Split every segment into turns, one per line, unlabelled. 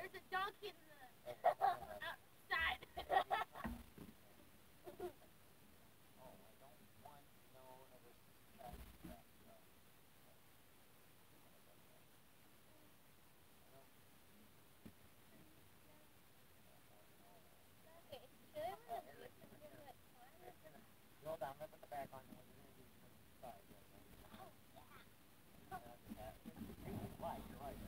There's a donkey in the outside.
Roll down, put the back on. What you're going to do is put it inside. You're right.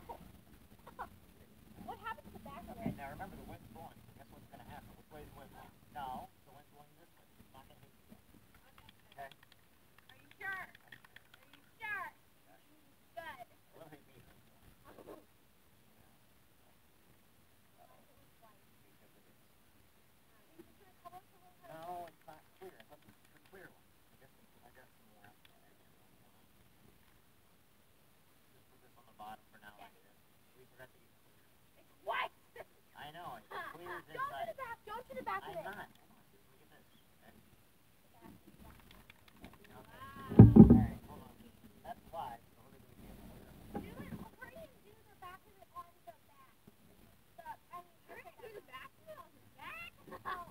What happened to the back of
Okay,
it?
now remember the wind's blowing, so guess what's going to happen? Which way is the wind blowing? No, the wind's blowing this way. It's not going to hit you. Okay?
Are you sure? Are you sure? Good.
It will hit me. No, it's not clear. It's a clear one. I got some more. Just put this on the bottom for now. Like this. We forgot to use clear.
It's white.
I know. It's clear as
Don't
inside.
to the back. Don't to the back of
I'm
it.
not. Come on. Just look at this. Okay.
Wow.
All right. Hold on. That's wide. So we're going to get clear.
Do it over and do the back of it on the back. You're going to do the back of it on the back? No.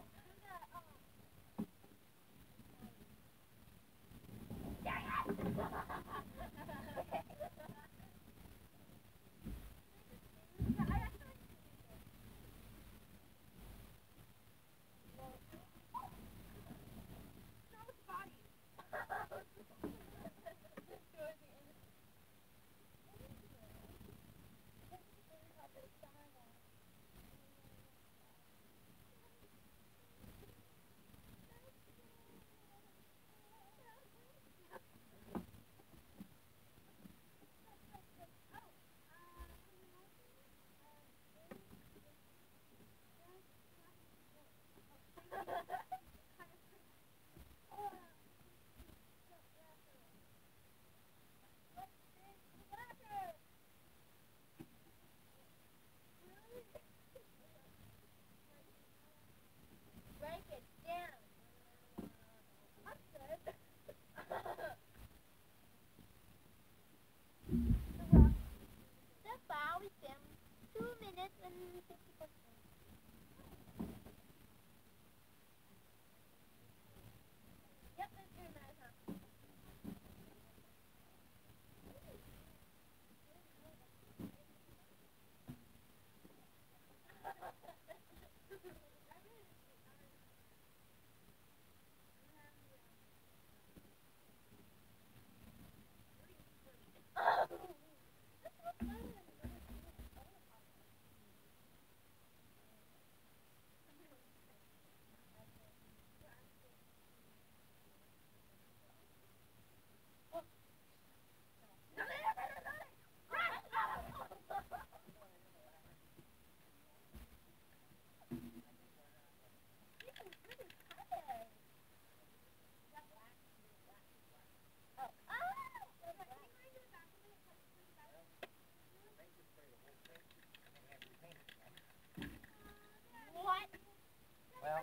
Break it down. I'm good. The bow is down 2 minutes and 50%. Yep, that's 2 minutes, huh? What?
Well,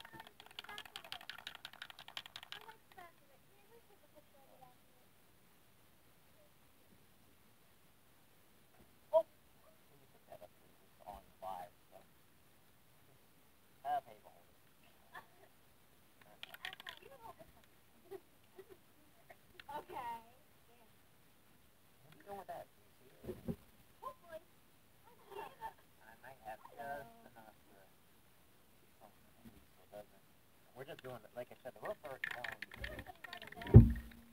on live, so. Okay, hold it.
Okay.
What are you doing with that? Do you see it?
Hopefully.
I might have just enough to do something so it doesn't. We're just doing it, like I said, the roof already down.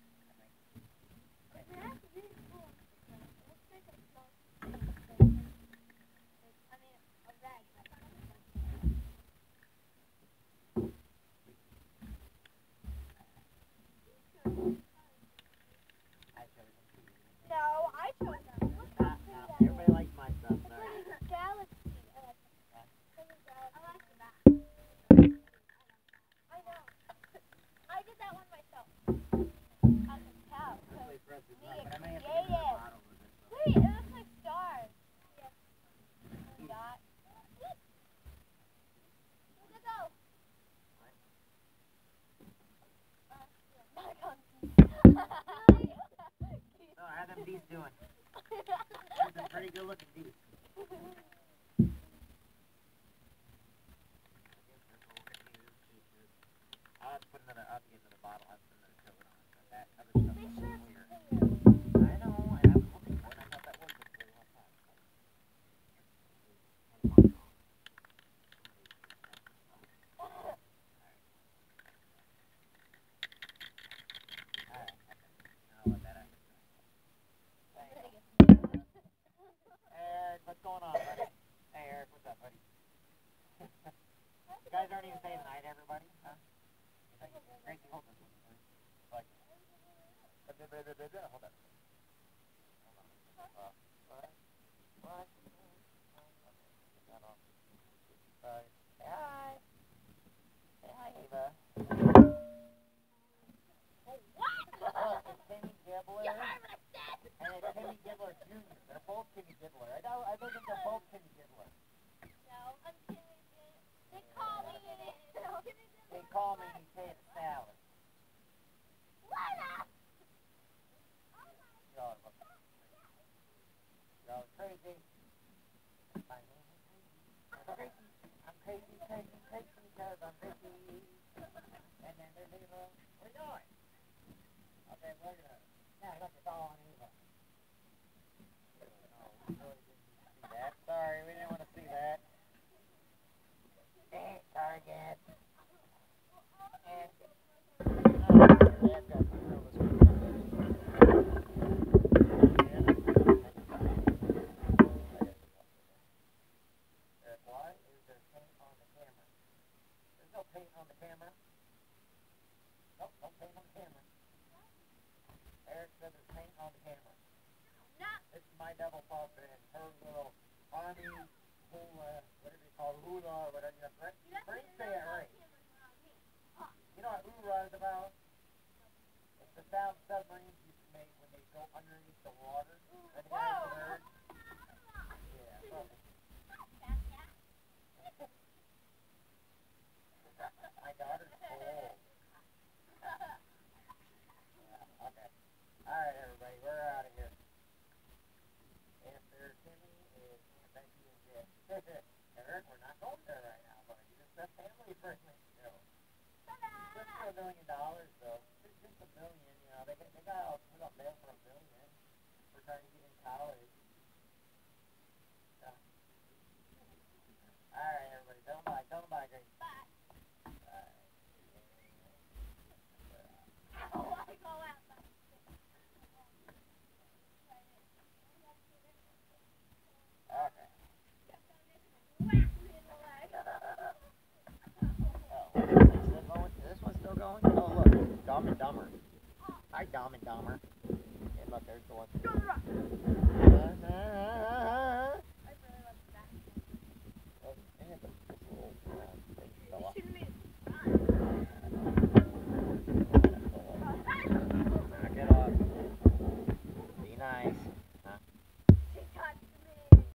No, I chose them.
Everybody likes my stuff, sorry.
Galaxy. I like the back. I know. I did that one myself. I can tell.
Really for us, it's not,
Me
but I may have to
creative.
give it a bottle with it. So.
Wait, it looks like stars. Yeah. Dot. Where'd it go?
So how them bees doing? They're pretty good looking bees. to put another out the end of the bottle. I have to put another coat on. But that other stuff is clear. I know, and I was looking for it. I thought that was just really well thought. Eric, what's going on, buddy? Hey, Eric, what's up, buddy? You guys aren't even saying hi to everybody, huh? Gracie, hold this one, please. Like, hold that. What? Say hi. Say hi, Ava. Look, it's Timmy Gibbler. And it's Timmy Gibbler Jr. They're both Timmy Gibbler. I think they're both Timmy Gibbler.
No, I'm Timmy. They call me it.
They call me potato salad.
What up?
Y'all are crazy. My name is Gracie. I'm crazy because I'm crazy. And then there's Eva. What are you doing? Okay, we're gonna. Now I got this all on Eva. No, we really didn't see that. Sorry, we didn't want to see that. Target. And Dad's got to throw this one. Eric, why is there paint on the camera? There's no paint on the camera. Nope, no paint on the camera. Eric said there's paint on the camera. This is my double puppet and her little army hula, whatever you call it, hula, whatever you have. Frank, say it right. You know what hoorah is about? It's the sound submarines used to make when they go underneath the water. And they got a bird. Yeah, well, my daughter's old. Yeah, okay. Alright, everybody, we're out of here. After Timmy is Becky and Jeff. Eric, we're not going there right now, but it's a family friendly show. Just for $1 million, though. Just $1 million, you know. They got all put up there for $1 million. We're trying to get in college. Alright, everybody, tell them bye, Gracie.
Bye.
Bye.
Oh, I go out.
Okay. This one's still going? Oh, look. Dumb and Dumber. Hi, Dumb and Dumber.